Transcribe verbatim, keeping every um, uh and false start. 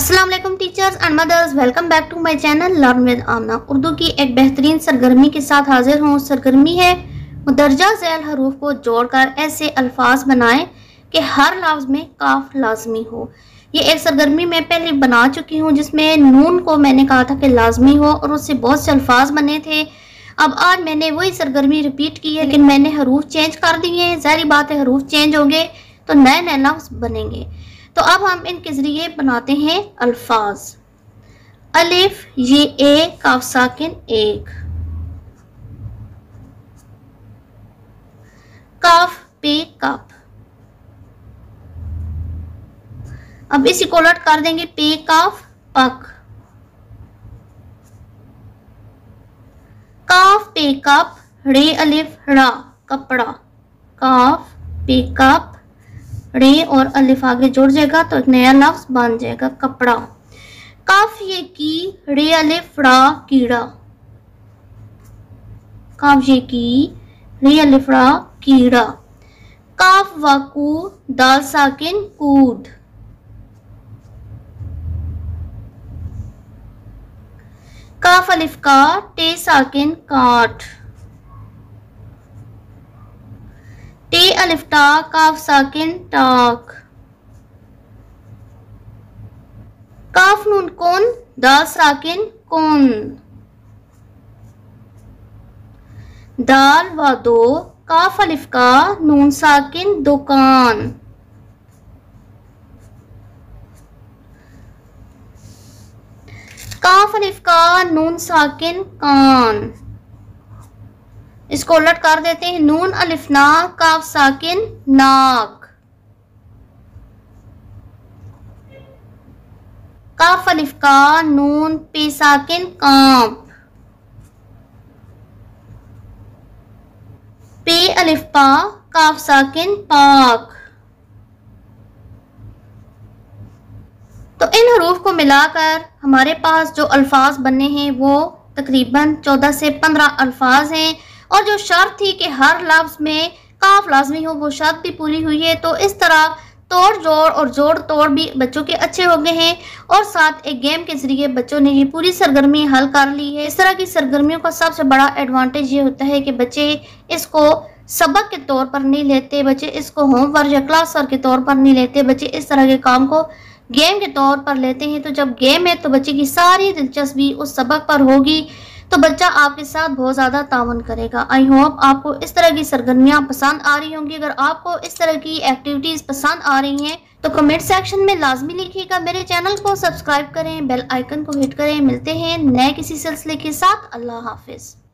अस्सलाम वालेकुम teachers and mothers, welcome back to my channel learn with Amna. Urdu की एक बेहतरीन सरगर्मी के साथ हाजिर हूँ। सरगर्मी है मुदर्जा ज़ैल हरूफ को जोड़कर ऐसे अल्फाज बनाएं कि हर लफ्ज में काफ लाजमी हो। ये एक सरगर्मी मैं पहले बना चुकी हूँ जिसमें नून को मैंने कहा था कि लाजमी हो और उससे बहुत से अल्फाज बने थे। अब आज मैंने वही सरगर्मी रिपीट की है, लेकिन मैंने हरूफ चेंज कर दिए हैं। ज़ाहिर बात है, हरूफ चेंज होंगे तो नए नए लफ्ज बनेंगे। तो अब हम इनके जरिए बनाते हैं अल्फाज। अलिफ, ये ए, काफ साकिन एक। काफ पे कप। अब इसी को उलट कर देंगे, पे काफ पक। काफ पे कप, रे अलिफ रा कपड़ा। काफ पे कप, रे और अलिफ आगे जुड़ जाएगा तो एक नया लफ्ज बन जाएगा कपड़ा। काफ ये की, रे अलिफ रा कीड़ा। काफ ये की, रे अलिफ रा कीड़ा। काफ वाकू, दाल साकिन कूद। काफ अलिफ का, टे साकिन काट। टे अलिफ टा, काफ साकिन टाक। काफ नून कौन, दाल साकिन कौन। दाल व दो, काफ अलिफ का, नून साकिन दुकान। काफ अलिफ का, नून साकिन कान। इसको उलट कर देते हैं, नून अलिफ ना, काफ साकिन नाक। काफ अलिफ का, नून पे साकिन कांप। पे अलिफ पा, काफ साकिन पाक। तो इन हरूफ को मिलाकर हमारे पास जो अल्फाज बने हैं वो तकरीबन चौदह से पंद्रह अल्फाज हैं। और जो शर्त थी कि हर लफ्ज में काफ लाजमी हो, वो शर्त भी पूरी हुई है। तो इस तरह तोड़ जोड़ और जोड़ तोड़ भी बच्चों के अच्छे हो गए हैं और साथ एक गेम के जरिए बच्चों ने ये पूरी सरगर्मी हल कर ली है। इस तरह की सरगर्मियों का सबसे बड़ा एडवांटेज ये होता है कि बच्चे इसको सबक के तौर पर नहीं लेते, बच्चे इसको होमवर्क या क्लास वर्क के तौर पर नहीं लेते, बच्चे इस तरह के काम को गेम के तौर पर लेते हैं। तो जब गेम है तो बच्चे की सारी दिलचस्पी उस सबक पर होगी, तो बच्चा आपके साथ बहुत ज़्यादा तावन करेगा। आई होप आपको इस तरह की सरगर्मियाँ पसंद आ रही होंगी। अगर आपको इस तरह की एक्टिविटीज़ पसंद आ रही हैं तो कमेंट सेक्शन में लाजमी लिखिएगा। मेरे चैनल को सब्सक्राइब करें, बेल आइकन को हिट करें। मिलते हैं नए किसी सिलसिले के साथ। अल्लाह हाफिज़।